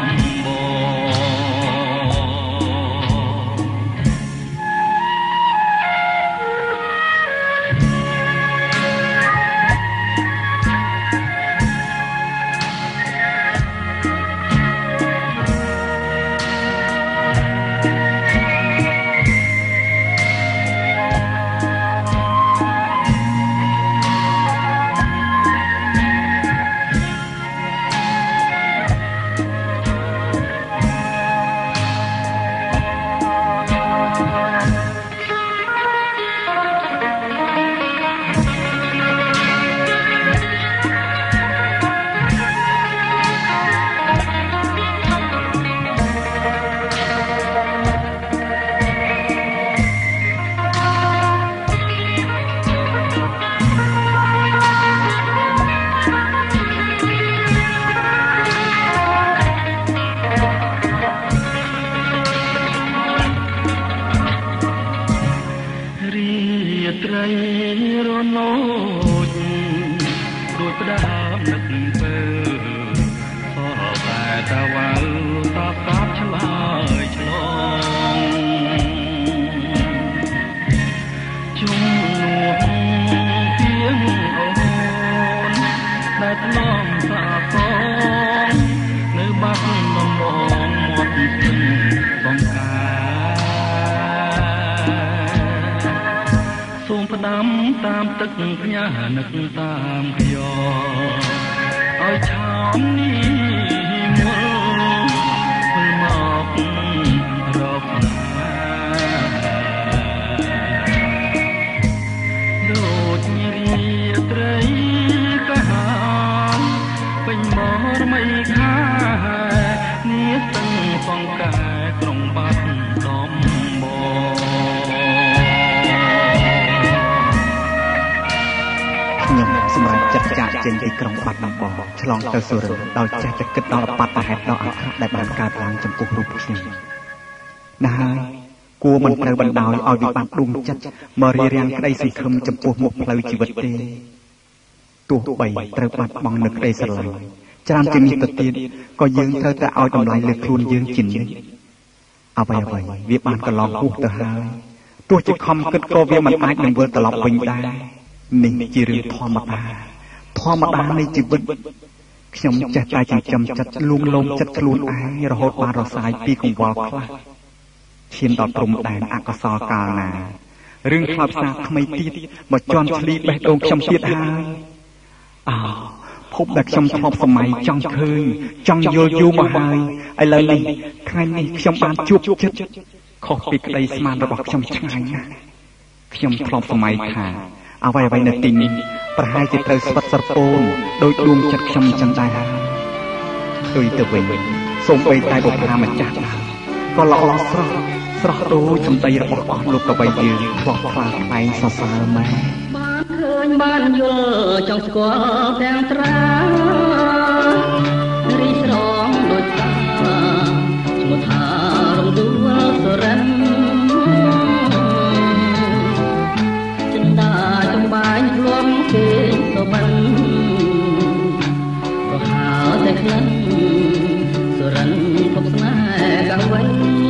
S4: ត្រីរណូចដូចផ្ដាំនឹកពេលសតែតវ៉ាសាស្រាប់ឆ្លើយឆ្លងជុំនួនពីងអូនដែលធ្លាប់សាសងនៅបាត់ដំបងមាត់ស្ទឹងសង្ការសូមផ្ដាំតាមទឹកផ្ញើនឹកតាមខ្យល់ឲ្យឆោមនេះមុលវិលមករកណាដូចរាត្រីកាលពេញបរមីខានេះស្ទឹងសង្កែក្រុងបាត់ដំបង
S1: ខ្ញុំសម្រាប់ចាត់ចាក់ចេញពីក្រុងបាត់ដំបងឆ្លងទៅសុរិន្ទដោយចេះតែគិតដល់អបត្តហេតុដ៏អាក្រក់ដែលបានកើតឡើងចំពោះរូបខ្ញុំណាស់គួរមិនត្រូវបណ្ដោយឲ្យវិបត្តិដួងចិត្តមករារាំងក្តីសង្ឃឹមចំពោះមុខផ្លូវជីវិតទេទោះបីត្រូវបាត់បង់នូវក្តីស្រឡាញ់ច្រើនជាងនេះទៅទៀតក៏យើងត្រូវតែឲ្យតម្លៃលើខ្លួនយើងជានិច្ចអ្វីវាបានកន្លងហួសទៅហើយទោះជាខំគិតក៏វាមិនអាចនឹងវិលត្រឡប់វិញដែរនេះជារឿងធម្មតានៃជីវិតខ្ញុំចេះតែចិញ្ចឹមចិត្តលួងលោមចិត្តខ្លួនឯងរហូតបានរសាយពីកង្វល់ខ្លះឈានដល់ព្រំដែនអកុសលកាលណារឿងខ្លោចផ្សាថ្មីទៀតមកជន់ឈ្លីបេះដូងខ្ញុំទៀតហើយភពដែលខ្ញុំធ្លាប់សម័យចង់ឃើញចង់យល់យូរមកហើយឥឡូវនេះថ្ងៃនេះខ្ញុំបានជួបចិត្តខុសពីក្តីស្មានរបស់ខ្ញុំឆ្ងាយណាស់ខ្ញុំធ្លាប់សម័យថាអ្វីនៅទីនេះប្រហែលជាត្រូវស្វិតស្រពោនដោយដួងចិត្តខ្ញុំចឹងដែរផ្ទុយទៅវិញសូម្បីតែបុព្វាម្ចាស់ក៏ល្អស្រស់ដូចសម្ដីរបស់អស់លោកកវីយើងធ្លាប់ខ្លាចខ្លែងសរសើរម៉ែ
S4: បានឃើញបានយល់ចង់ស្គាល់ទាំងត្រារីស្រងដូចថាឈ្មោះថារំដួលសរិនចិនដាចំបាយធ្លាប់គេសុបិនប្រហើតែក្លិនសរិនភពស្នេហ៍កាវៃ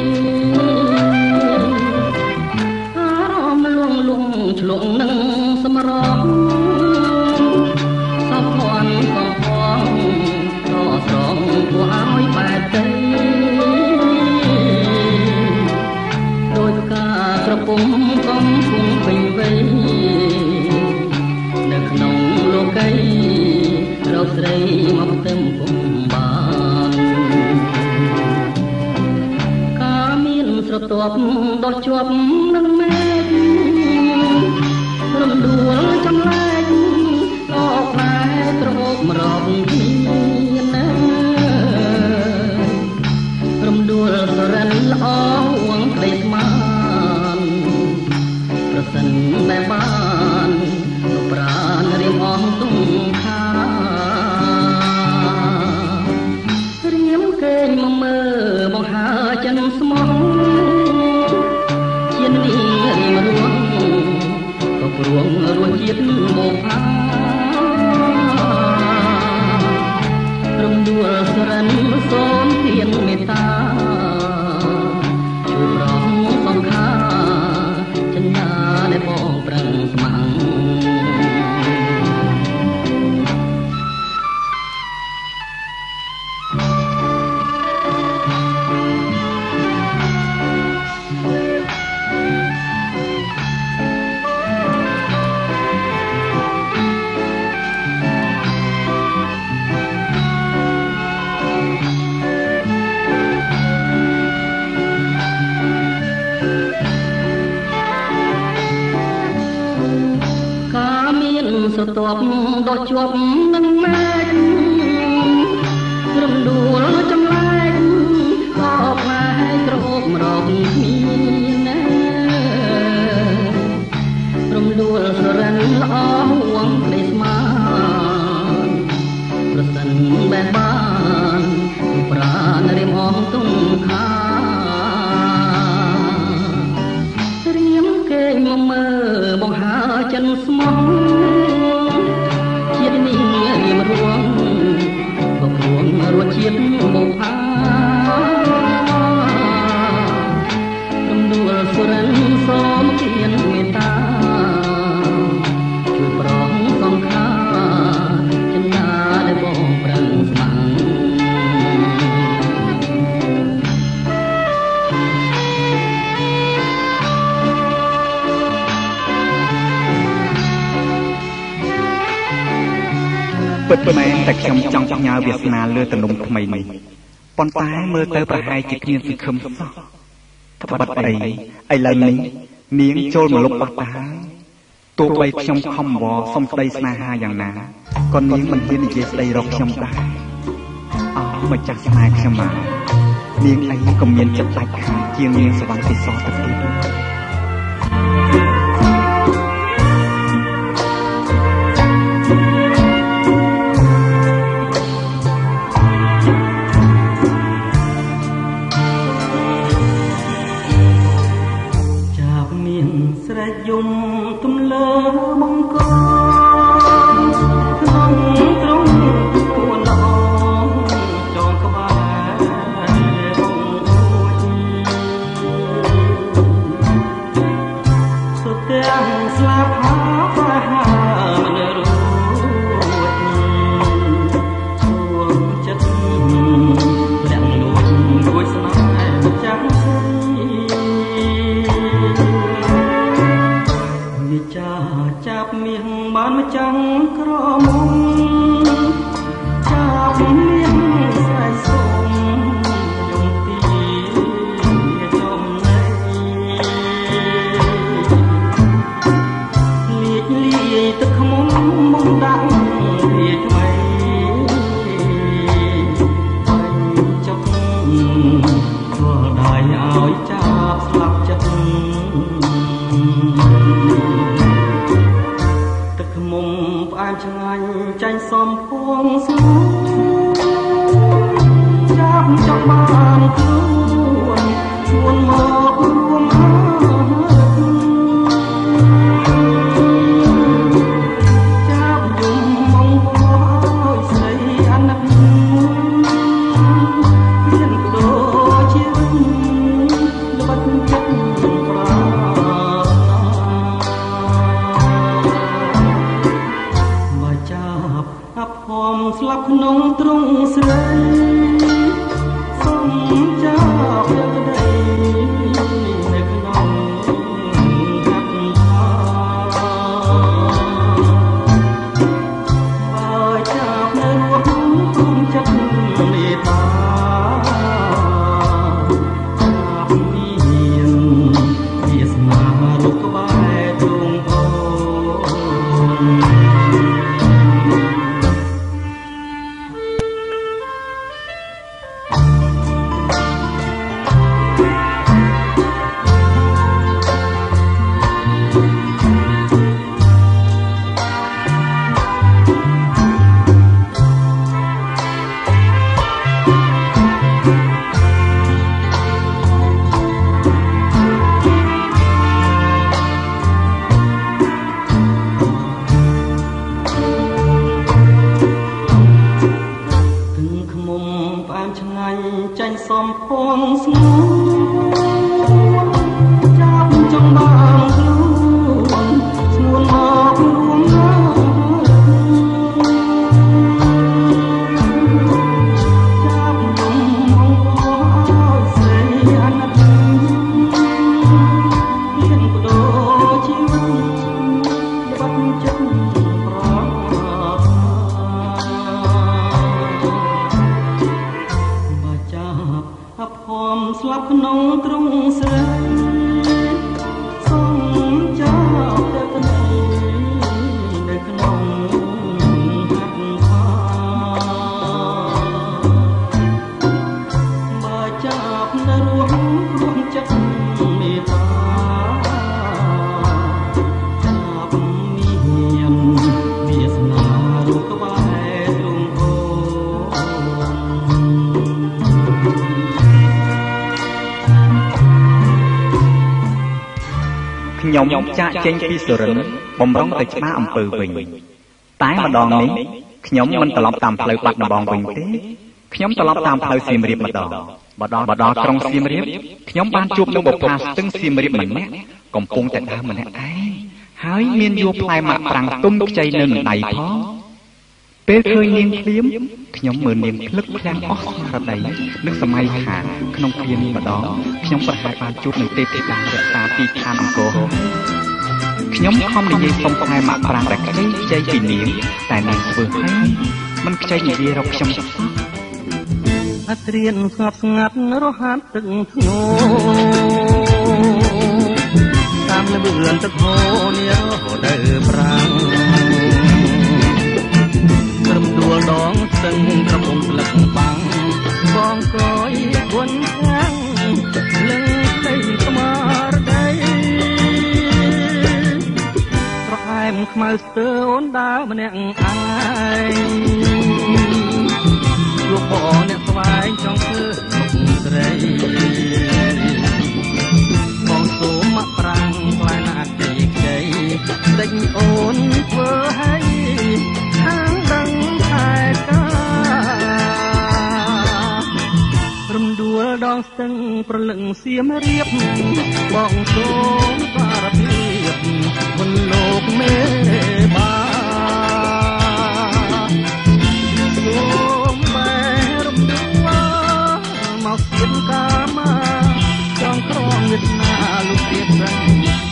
S4: ឆ្លងនឹងសម្រងសពភ័ណ្ឌសំផងតស្រងគួរឲ្យបែកទៅដោយការក្រពុំកំពុងពេញវ័យនៅក្នុងលោកីរកស្រីមកទឹមពុំបានការមានស្រទាប់ដោះជាប់នឹងមេរំដួលចម្លែកលោកផ្លែក្រអូបរកគ្នាណារំដួលសរិនល្អហួងក្តីស្មានប្រសិនតែបានលោកប្រានរៀងអស់ទុំខារៀមគេងមកមើលបង្ហើចិនស្មោះជានីរៀមរួងព្រួងរួចជាតិមកផារំដួលសរិនសូមទានមេត្តាជួយប្រងសង្ខាចិញ្ចាដែលបងប្រឹងស្ម័គ្រស្រទាប់ដោះជាប់នឹងមេឃរំដួលចម្លែកក៏ផ្លែក្រអូបរកគ្នាណារំដួលសរិនល្អហួងក្តីស្មានប្រសិនបែបបានប្រាណរៀមអងទុំខារៀមគេមកមើលបង្ហើចិនស្មោះជាតិនេះរៀមរួងក៏ព្រួងរួចជាតិមកផារំដួលសរិនសូមទានមេត្តាជួយប្រងសង្ខាចិញ្ចាដែលបងប្រឹងស្ម័គ្រពិតមែនតែខ្ញុំចង់ផ្ញើវាសនាលើទំនុំថ្មីនេះប៉ុន្តែមើលទៅប្រហែលជាគ្មានសង្ឃឹមសោះត្បិតអីឥឡូវនេះនាងចូលមកលុបបាត់ហើយទោះបីខ្ញុំខំវល់សុំក្តីស្នេហាយ៉ាងណាក៏នាងមិនហ៊ាននិយាយស្ដីរកខ្ញុំដែរម្ចាស់ស្នេហ៍ខ្ញុំមកនាងអីក៏មានចិត្តដាច់ខាតជាងនាងសវណ្ណពិសោធន៍ទៅទៀតយំទំលើបង្កក្នុងត្រង់ពួនល្អចងក្បែរបងអូយសុទ្ធទាំងស្លាប់ហាមិនរួចជួងចិត្តលាក់លួចរួចស្នេហ៍ចាំចាប់មាសបានមកចាំងក្រមុំចាប់មាសស្រែកសុំយំទីចំណៃលាយទឹកខ្មុំមុំដាក់វាថ្មីបាញ់ចុកធ្វើដៃឲ្យចាប់ស្លាប់ចិត្តមុំផ្អែមឆ្ងាញ់ចាញ់សំភួងស្នូចាប់ចង់បានខ្លួនជួនមករួមចាប់យំមកឲ្យស្រីអាណិតមានបដូរជាល្បិតចិត្តប្រាអភ័មស្លាប់ក្នុងទ្រង់ស្រីសុំចាប់យកដីនៅក្នុងហាត់បើចាប់នៅរស់គុំចិត្តមេត្តាចាប់មានវាសនារូបក្បែរទ្រង់អូចាញ់សំភួងស្នូចាប់ចង់បានខ្លួនស្ងួនមករួមចាប់យំមកឲ្យស្រីអាណិតមានបដូរជីវិតបាត់ចិត្តប្រាអភ័មស្លាប់ក្នុងទ្រង់ស្រីសុំចាប់ទឹកនេះនៅក្នុងហាត់ផាបើចាប់នៅរស់ចិត្តមេត្តាចាប់មានវាសនារូបក្បែរទ្រង់អូ
S1: ខ្ញុំចាក់ចេញពីសុរិន្ទបំរុងទៅច្បារអំពើវិញតែម្ដងនេះខ្ញុំមិនត្រឡប់តាមផ្លូវបាត់ដំបងវិញទេខ្ញុំត្រឡប់តាមផ្លូវសៀមរាបម្ដងបដល់ក្រុងសៀមរាបខ្ញុំបានជួបនឹងបុព្វាស្ទឹងសៀមរាបម្នាក់កំពុងតែដើរម្នាក់ឯងហើយមានយកផ្លែម៉ាក់ប្រាំងទុំខ្ចីនៅនឹងដៃផងពេលឃើញនាងភ្លាមខ្ញុំមើលនាងភ្លឹកភ្លាំងអស់ស្មារតីនឹងសម័យខាក្នុងគ្រានេះម្ដងខ្ញុំប្រហែលបានជួបនឹងទេពធីតារក្សាទីឋានអង្គរខ្ញុំខំនិយាយសុំផ្លែម៉ាក់ប្រាំងដែលខ្ចីពីនាងតែនាងធ្វើឲ្យមិនខ្ចីនិយាយរកខ្ញុំសោះ
S4: អត្រៀនស្ងាត់ស្ងាត់រហ័សទឹកធ្ងោតាមលឿនទឹកហូរនេះរហូតដល់ប្រាំងត្រឹមដួលដងស្ទឹងក្រពុំស្លឹកបាំងបងក្រោយគុនខាងលឹងដីស្មារតីប្រហែលខ្មៅស្ទើអូនដើរម្នាក់ឯងជួបបងអ្នកស្វែងចង់ធ្វើមុខស្រីបងសូមមកប្រាំងផ្លែណាក់ជ័យស្ទឹងប្រលឹងសៀមរៀបបងសូមសារភាពមុនលោកមេបាសូមបែរំដួលមកស្ទៀនកាមាចង់ក្រងវាសនាលោកទៀតស្រី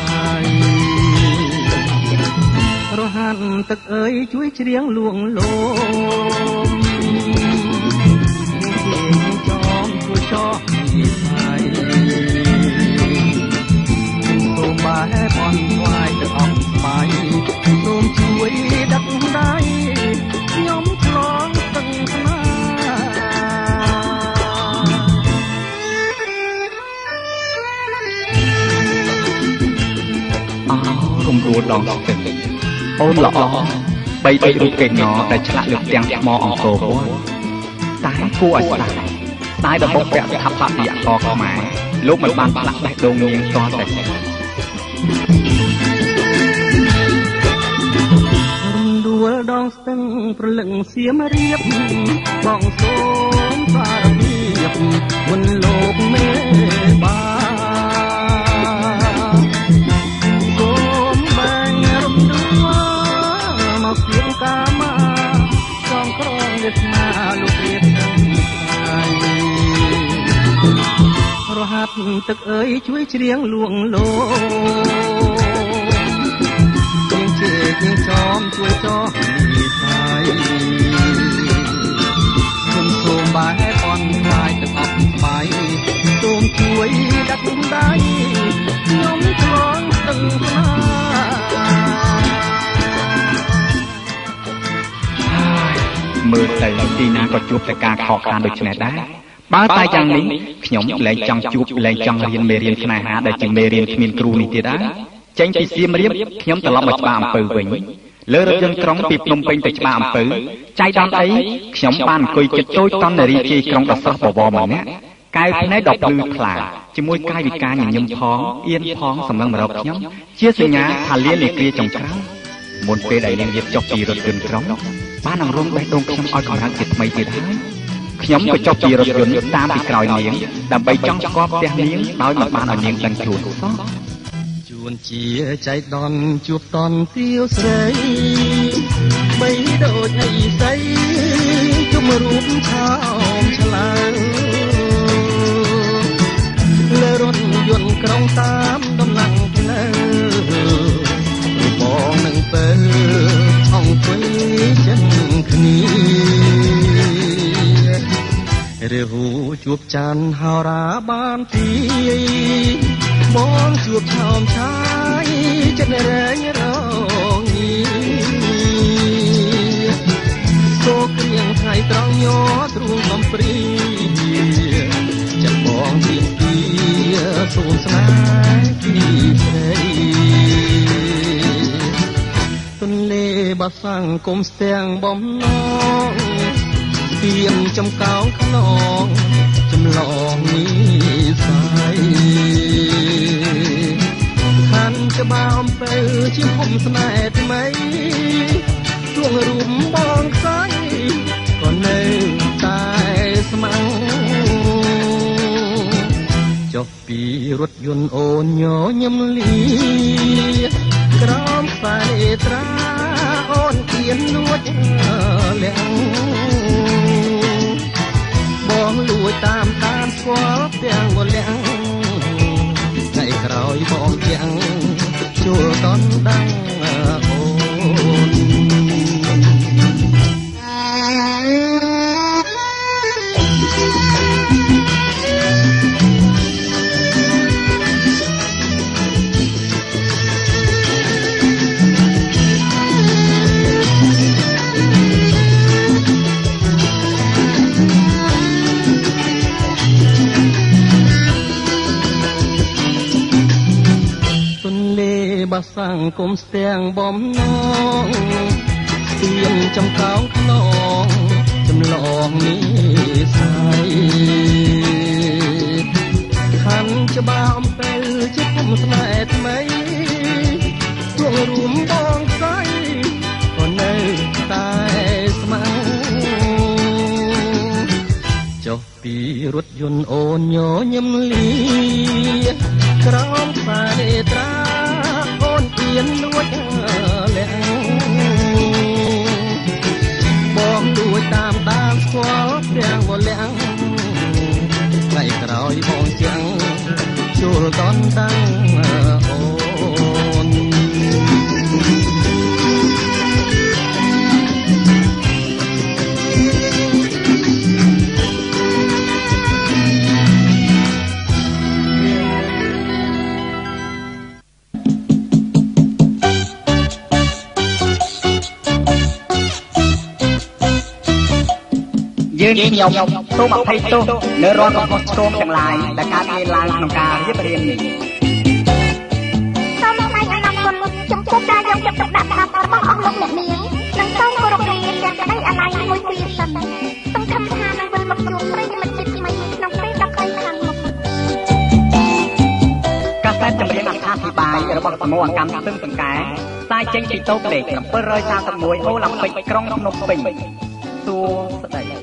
S4: រហាន់ទឹកអើយជួយច្រៀងលួងលោមចងជួយចោះពីហើយសូមបែបអន់ស្វាយទៅអស់ស្បាយសូមជួយដឹកដៃខ្ញុំឆ្លងទឹកស្នា
S1: រំរួលដងទឹកអូនល្អបីដូចរូបកេងណដែលឆ្លាក់លើផ្ទាំងថ្មអង្គរវត្តតែគួរឲ្យស្ដាយស្ដាយដល់បុព្វស្ថាបត្យករខ្មែរលោកមិនបានឆ្លាក់បេះដូងនាងតតែ
S4: រំដួលដងស្ទឹងប្រលឹងសៀមរៀបបងសូមសារភាពមុនលោកមេបាកាមាចងក្រងវាសនាលោករៀបហើយរហាត់ទឹកអើយជួយច្រៀងលួងលោជាងជេកជាងចោមជួយចោះពីហើយសូមបែបអន់ខ្លាយទឹកអប់ស្បាយសូមជួយដាក់ដៃខ្ញុំឆ្លងស្ទឹងស្នា
S1: មើលទៅទីណាក៏ជួបតែការខកខានដូចនេះដែរបើតែយ៉ាងនេះខ្ញុំលែងចង់ជួបលែងចង់រៀនមេរៀនស្នេហាដែលជាមេរៀនគ្មានគ្រូនេះទៀតដែរចេញពីសៀមរាបខ្ញុំត្រឡប់មកច្បារអំពើវិញលើរថយន្តក្រុងពីភ្នំពេញទៅច្បារអំពើចៃដន្យអីខ្ញុំបានអង្គុយចិត្តតូចតន់នារីជ័យក្រុងដ៏ស្រស់បវរម្នាក់កែវភ្នែកដ៏ភ្លឺថ្លាជាមួយកាយវិការញញឹមផងអៀនផងសម្លឹងមករកខ្ញុំជាសញ្ញាថាលានាគ្រាចុងក្រោយមុនពេលដែលនាងរៀបចុះពីរថយន្តក្រុងបានអង្រងបេះដូងខ្ញុំឲ្យកម្លាំងជាថ្មីទៀតហើយខ្ញុំក៏ចុះពីរថយន្តតាមពីក្រោយនាងដើម្បីចង់ស្គាល់ផ្ទះនាងដោយមិនបានឲ្យនាងដឹងខ្លួនសោះ
S4: ជួនជាចៃដន្យជួបតន់ទាវស្រីបីដូចអីស្អីជុំរូបឆោមឆ្លើលើរថយន្តក្រុងតាមដំណាំផ្លូវបងនឹងពើអង្គុយចិនគ្នារាហូជួបច័ន្ទហោរាបានទីបងជួបឆោមឆាយចិត្តរែងរងសូក្រៀងថ្ងៃត្រង់ញ័រទ្រូងកំព្រីចិត្តបងទៀមទីសូមស្នេហ៍ពីស្រីទន្លេបាសាំងគុំស្ទាំងបំណងស្ទៀងចំកោងខ្នងចម្លងនេះសាយខាន់ច្បារអំពើជាភូមិស្នេហ៍ថ្មីទួងរូបបងខ្សែក៏នៅតែស្មៅចុះពីរថយន្តអូនញញឹមលីក្រោមខ្សែត្រាអូនគៀនលួចលាក់បងលួចតាមស្គាល់ទាំងវលាក់ថ្ងៃក្រោយបងទាំងជួលតន់ដឹងអូន បាសាំងគុំស្ទាំងបំណងស្ទៀងចំកោងខ្នងចម្លងនេះស្អីខាន់ច្បារអំពើជាគុំស្នេហ៍ថ្មីរួងរួមបងស្អីក៏នៅតែស្មៅចុះពី
S3: រថយន្តអូនញញឹមលីក្រោមផ្សារនេត្រាអូនអៀនលួចលាក់បងលួចតាមស្គាល់ទាំងមកលាក់ថ្ងៃក្រោយបងជាងជួលតន់តាំងអូន
S1: យើងខ្ញុំសូមអភ័យទោសនៅរាល់កំហុសឆ្គងទាំងឡាយដែលកើតមានឡើងក្នុងការរៀបរៀងនេះ
S2: សូមថ្លែងអំណរគុណចំពោះការយកចិត្តទុកដាក់របស់អស់លោកអ្នកនាងនិងសូមគោរពលាទាំងក្តីអាល័យមួយពីសិនសង្ឃឹមថានឹងវិលមកជួបប្រិយមិត្តជិតថ្មីក្នុងពេលដ៏ខ្លីខាងមុខ
S1: កាសែតចម្រៀងអត្ថាធិប្បាយរបស់សមូហកម្មស្ទឹងសង្កែផ្សាយចេញពីតូបលេខ731អូឡ িম্প ិកក្រុងភ្នំពេញសួស្តី